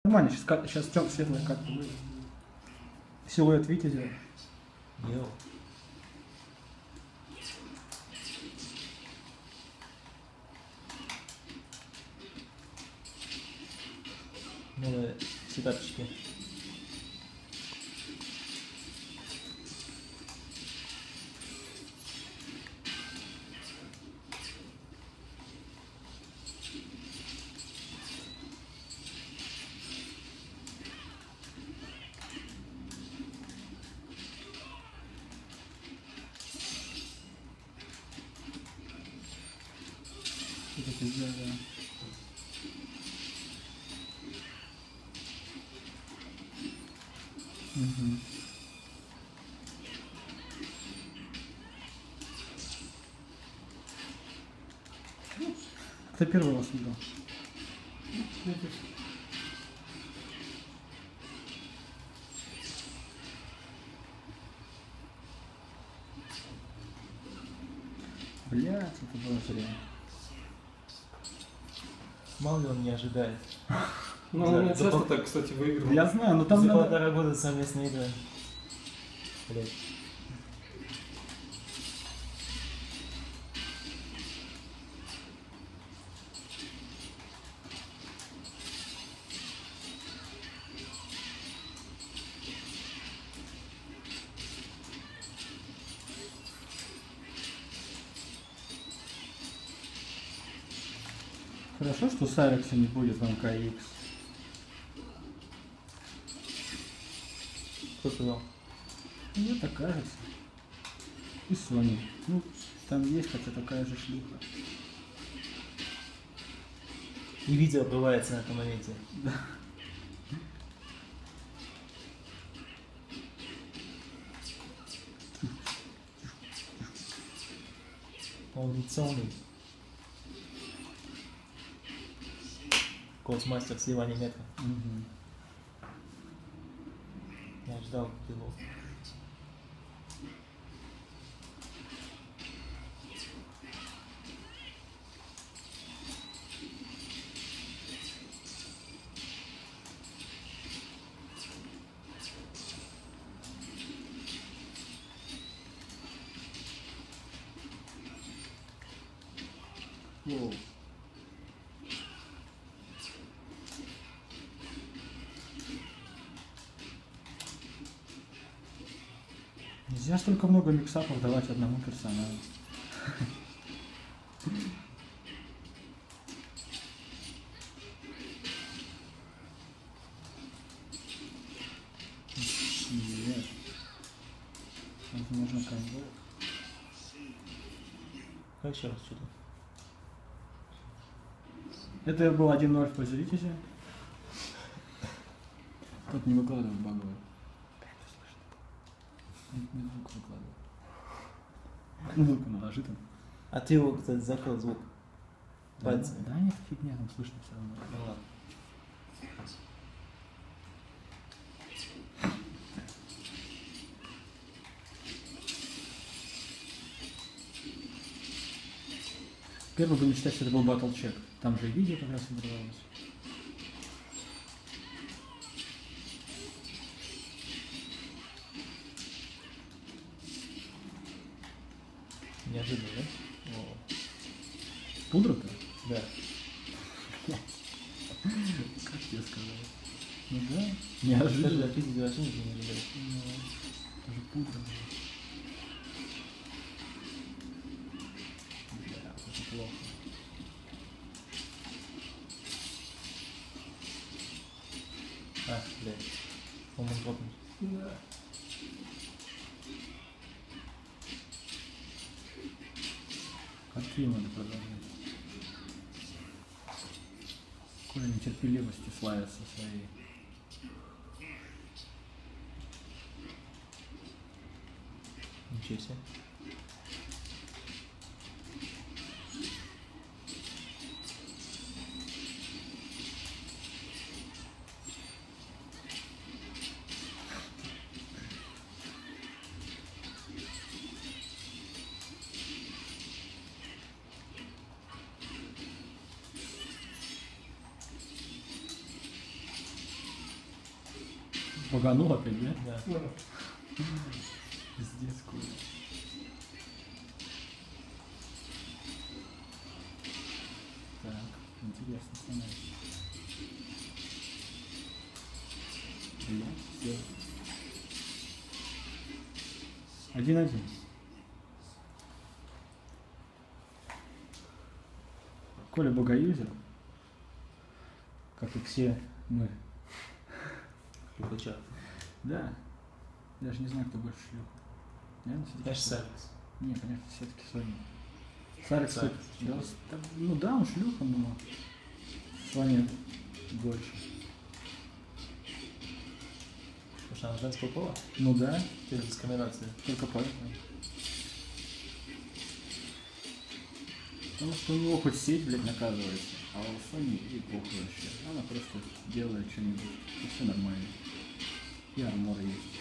Нормально, сейчас светлая карта будет. Силуэт Витязя. Йоу. Надо сетапчики. Это пизда, да. Угу. Кто первый вас видел? Блять, это было зря. Мало ли он не ожидает. Ну, он не часто так, кстати, выигрывал. Я знаю, но там За надо... 1,5 года совместной игры. Блять. Хорошо, что с Айрекса не будет в МКХ. Кто сказал? Мне так кажется. И Sony. Ну, там есть хотя такая же шлюха. И видео обрывается на этом моменте. Да. Он лицонный. Космастер сливания метра. Угу. Я ждал его. Воу. Нельзя столько много миксапов давать одному персонажу. Нет. Возможно, комбо. Как еще раз что-то? Это был 1-0 в пользу Витязя. Тот не выкладывает баговый. Не звук выкладывает. Ну, звук наложи там. А ты его, кстати, закрыл звук. Да, Пальцем. да, нет, фигня, там слышно все равно. Ну ладно. Первый будем считать, что это был батл чек. Там же и видео как раз образовалось. Неожиданно, да? О. Пудра-то? Да. Как тебе сказал? Ну да, Даже неожиданно. записывать вообще ничего не ожидали. Ну, это же пудра. Бля, это плохо. А, блядь. Он мог дропнуть. Да. Какие надо продолжать? Коля нетерпеливостью славится своей. Ничего себе. Шпаганул опять, да? Да. Ну, Пиздец, куда. Так, интересно становится. Блядь, всё. 1-1. Коля богоюзер, как и все мы. Шлюхача. Да. Даже не знаю, кто больше шлюх. Наверное, все-таки. Знаешь, Саркис. Не, конечно, все-таки Соня. Сарик, кстати, Сарик. ну да, он шлюха, но Соня больше. Потому что она женского пола. Ну да, Это дискриминация. только поэтому. Потому что у него хоть сеть, блядь, наказывается, а у Сони и похуй вообще. Она просто делает что-нибудь, и все нормально. И армор есть.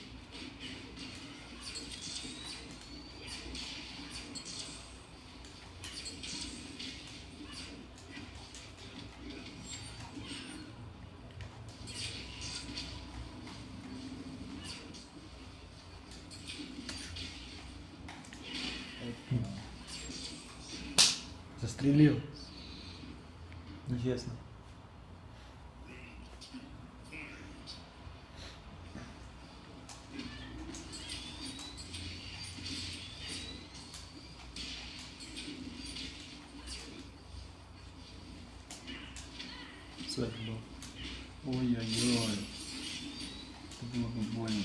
Застрелил. Нечестно. Свет был. Ой-ой-ой. Это было бы больно.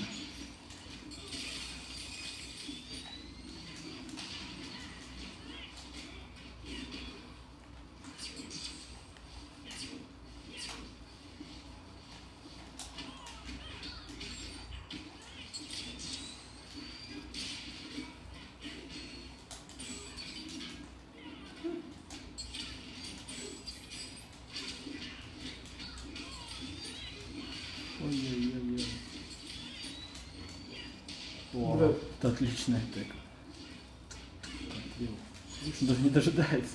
Ой-ой-ой-ой. О, Да. это отличная тека. Он даже не дожидается.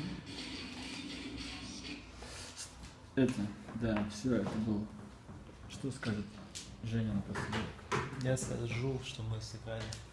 Это, да, все, это было. Что скажет Женя напоследок? Я скажу, что мы сыграли